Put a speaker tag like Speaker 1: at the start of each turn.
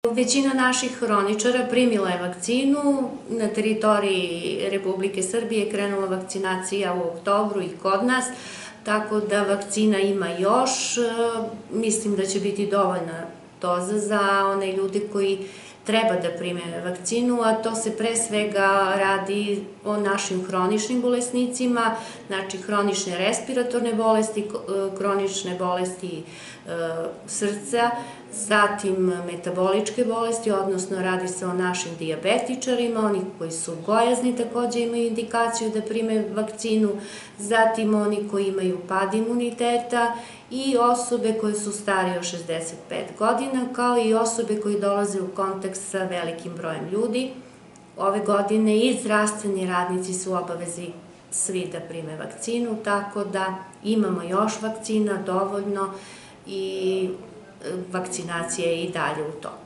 Speaker 1: Većina naših hroničara primila je vakcinu. Na teritoriji Republike Srbije krenula vakcinacija u oktobru i kod nas, tako da vakcina ima još. Mislim da će biti dovoljna doza za one ljude koji treba da prime vakcinu, a to se pre svega radi o našim hroničnim bolesnicima, znači hronične respiratorne bolesti, hronične bolesti srca, zatim metaboličke bolesti, odnosno radi se o našim dijabetičarima, oni koji su gojazni takođe imaju indikaciju da prime vakcinu, zatim oni koji imaju pad imuniteta i osobe koje su starije od 65 godina, kao i osobe koji dolaze u kontakt sa velikim brojem ljudi. Ove godine i zdravstveni radnici su u obavezi svi da prime vakcinu, tako da imamo još vakcina dovoljno i vakcinacija je i dalje u toku.